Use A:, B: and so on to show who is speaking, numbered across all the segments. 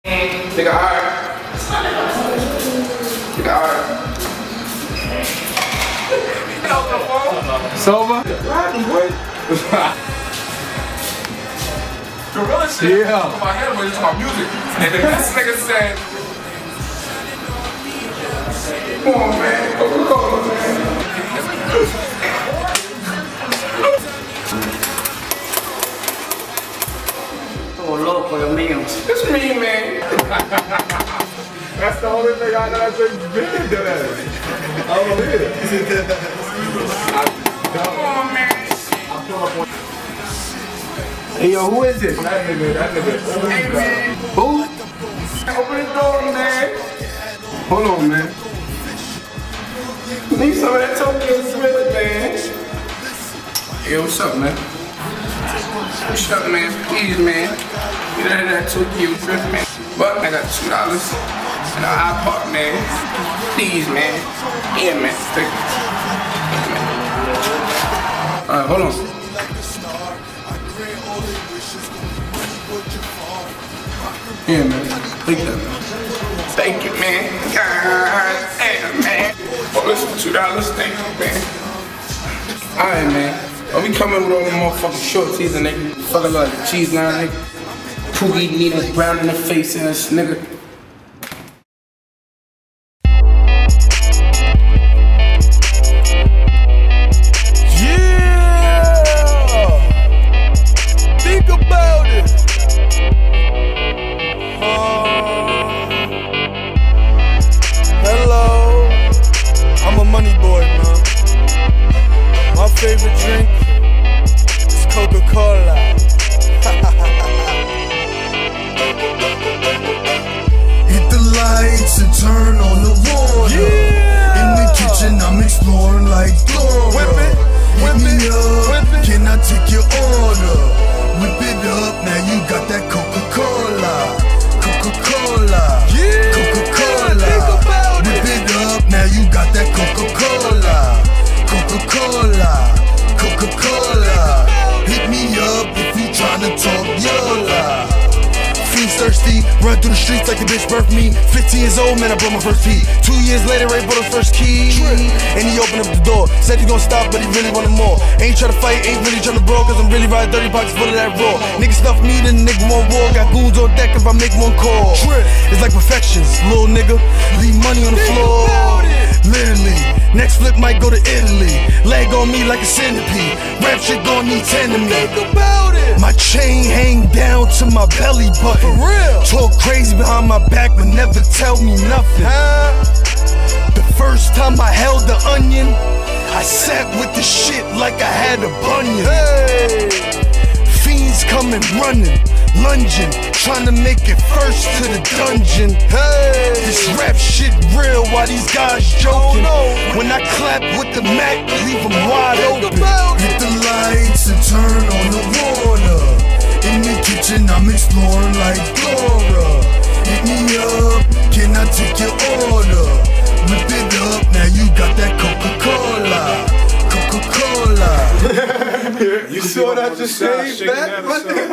A: Nigga, alright. Nigga, alright. Sober? Riding, boy. Gorilla shit. Yeah. My head was just my music. And then this nigga said, come on, man. Coca-Cola, man.
B: Oh, loco, Dios mío.
A: It's me, man. That's the only thing I gotta say big to that. Oh, come on, man. Hey, yo, who is this? That nigga. Hey, man. Who? Open the door, man. Hold on, man. Need some of that Tokyo Smith, man. Hey, what's up, man? What's up, man? Please, man. Get out of that Tokyo Drift, man. But I got $2 and an iPod, man. Please, man. Yeah, man. Take it. Alright, hold on. Yeah, man. Take that, man. Thank you, man. God damn, man. Oh, listen, $2. Thank you, man. Alright, man. Oh, we coming with all the motherfucking shorties and nigga. Fucking like cheese now, nigga. Poogie needles brown in the face ass nigga.
C: Favorite drink is Coca-Cola.
D: Hit the lights and turn on the water. Yeah. In the kitchen I'm exploring like Dora. Whip it, hit me up, can I take your order? Whip it up, now you got that Coca-Cola. Coca-Cola, yeah. Coca-Cola. Whip it up, now you got that Coca-Cola. Coca-Cola, Coca-Cola. Hit me up if you tryna talk YOLA. Fiends thirsty, run through the streets like the bitch birthed me. 15 years old, man, I brought my first pee. 2 years later, Ray brought his first key. And he opened up the door, said he gon' stop, but he really wanted more. Ain't tryna fight, ain't really tryna brawl, cause I'm really riding 30 pockets full of that raw. Niggas stuff me, then nigga want war. Got goons on deck if I make one call. It's like perfections, little nigga. Leave money on the floor. Literally, next flip might go to Italy. Leg on me like a centipede. Rap shit gon' need 10 to me. Think about it. My chain hang down to my belly button. For real. Talk crazy behind my back, but never tell me nothing. The first time I held the onion, I sat with the shit like I had a bunion. Hey. Fiends coming running, lunging, trying to make it first to the dungeon. Hey. This rap shit real while these guys joking. When I clap with the Mac, leave them wide open. Hit the lights and turn on the water. In the kitchen I'm exploring like Dora. Hit me up, can I take your order? Whip it up, now you got that Coca-Cola. Coca-Cola.
C: You saw that just shaved back?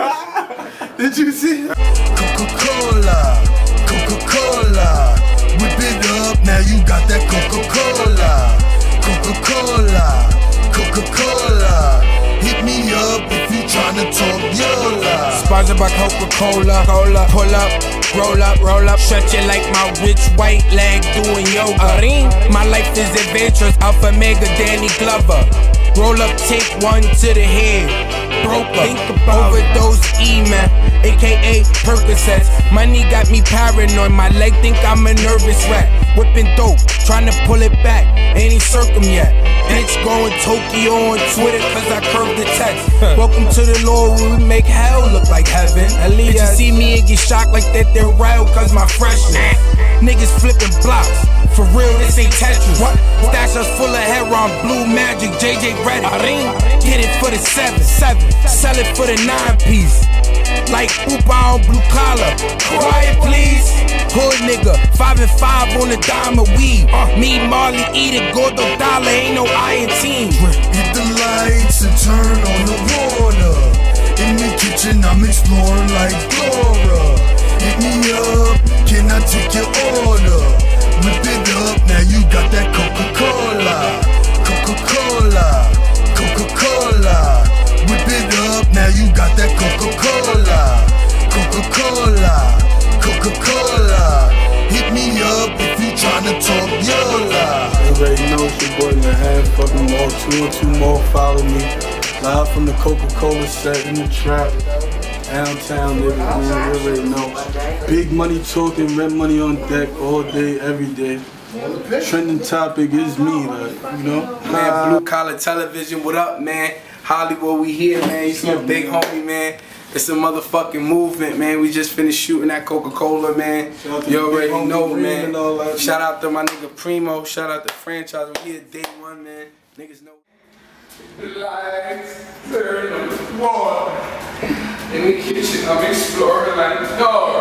C: Did you see it?
D: Coca-Cola, Coca-Cola. Whip it up, now you got that Coca-Cola. Coca-Cola, Coca-Cola. Hit me up if you tryna talk YOLA.
E: Sponsored by Coca-Cola. Cola. Pull up, roll up. Stretch it like my rich white leg doing yoga. My life is adventurous. Alpha Mega Danny Glover. Roll up, take one to the head. Broke up, think about overdose E-man, aka Percocets. Money got me paranoid, my leg think I'm a nervous rat. Whipping dope, trying to pull it back, ain't even circum yet. Bitch going Tokyo on Twitter cause I curved the text. Welcome to the Lord where we make hell look like heaven. Bitches see me and get shocked like that they're real cause my freshness. Niggas flipping blocks. For real, this ain't Tetris. What? Stash us full of heroin, blue magic, JJ Reddick. Get it for the 7, sell it for the 9-piece. Like Upa on blue collar. Quiet, please. Hood nigga, 5 and 5 on a dime of weed. Me, Marley, eat it, Gordo Dollar, ain't no iron team.
D: Hit the lights and turn on the water. In the kitchen, I'm exploring like Dora. Hit me up, can I take your order? Whip it up, now you got that Coca-Cola. Coca-Cola, Coca-Cola. Whip it up, now you got that Coca-Cola. Coca-Cola, Coca-Cola. Hit me up if you tryna talk Yola.
C: You already know it's your boy Mahad, fucking more, 202 more, follow me. Live from the Coca-Cola set in the trap. Downtown, nigga, man, you already know. Big money talking, red money on deck, all day, every day. Trending topic is me, like, you know?
A: Man, Blue Collar Television, what up, man? Hollywood, we here, man. You see a big homie, man. It's a motherfucking movement, man. We just finished shooting that Coca-Cola, man. You already know, man. Shout out to my nigga Primo. Shout out to Franchise. We here day one, man. Niggas know. The lights turn on the floor. In the kitchen, I'm exploring like a dog.